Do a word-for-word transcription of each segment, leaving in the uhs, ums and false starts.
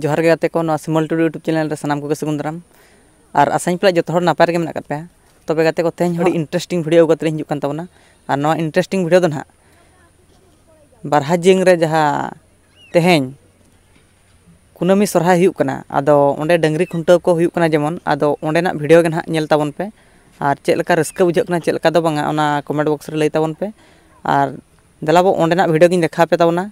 जोहार गे गाते को सिमल टुडू यूट्यूब चैनल रे सानाम को सगुन दाराम और आसाई पला जो नापाय रे मेना पे तबे गाते को तेज हड़ी इंटरेस्टिंग वीडियो गत हिजू कान ताबना और नवा इंटरेस्टिंग वीडियो दो ना बारहा जिंग रे जहा तेहें कुनामी सरहाय हुयुक कना आदो ओंडे डंगरी खुंटाव को हुयुक कना जेमन आदो ओंडेना वीडियो गे ना नेल ताबन पे और चेक लका रस्का बुझाक कना चेक लका दो बांगा ओना कमेंट बॉक्स रे लई ताबन पे और दलाबो ओंडेना वीडियो गिन देखा पे ताबना।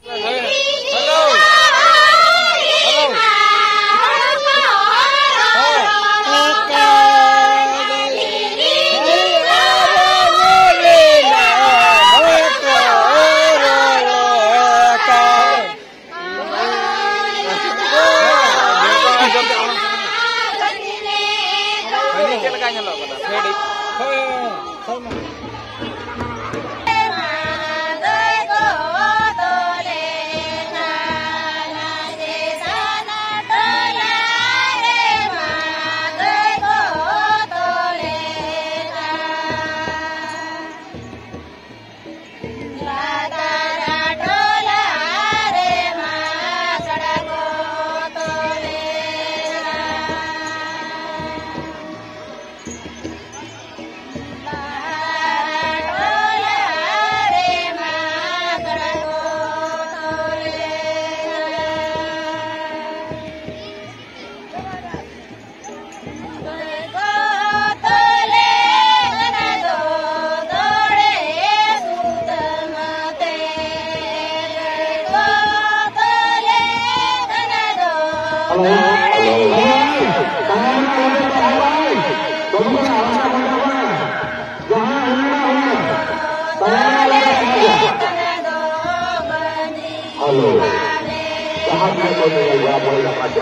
Halo, sahabat yang boleh dapat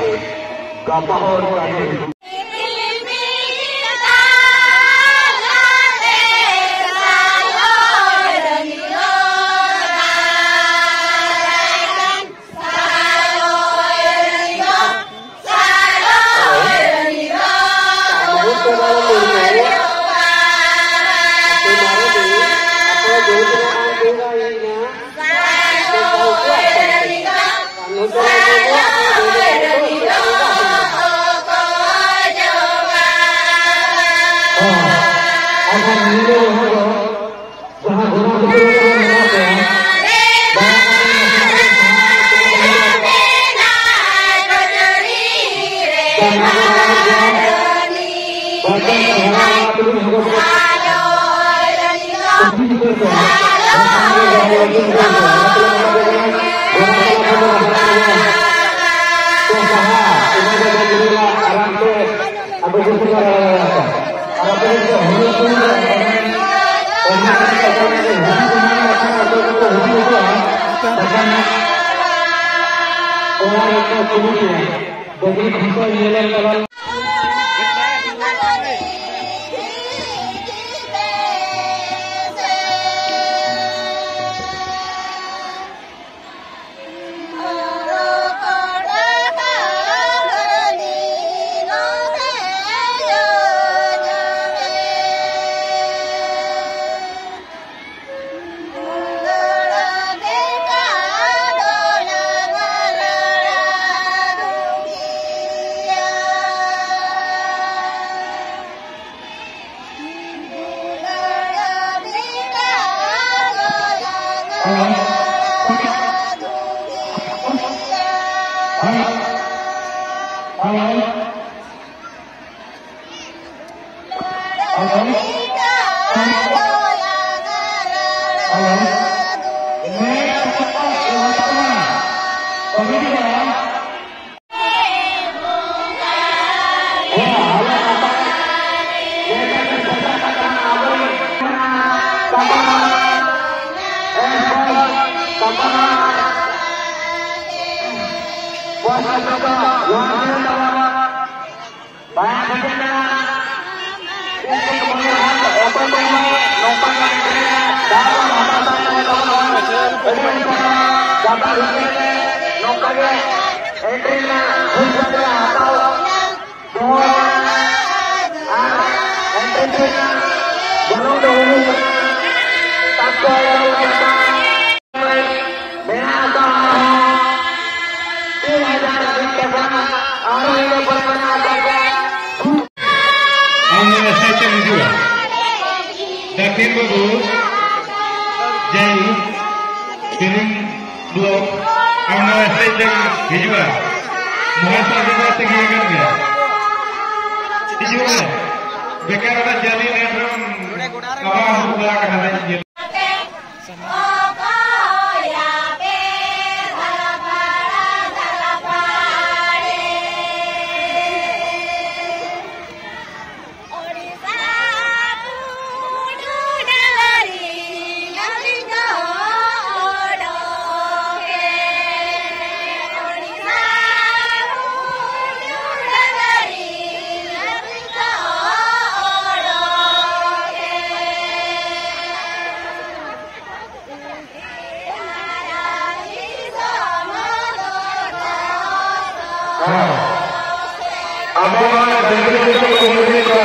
kapal kami. Terima kasih. साइड हिजुआ दक्षिण बाबू जय तिरिंग ब्लॉक आमना साइड हिजुआ महासा जगह तक ये कर गया हिजुआ बेकार वाला जाली नेत्रम कबा हुआ करना है Abang mana dengan kita komunikasi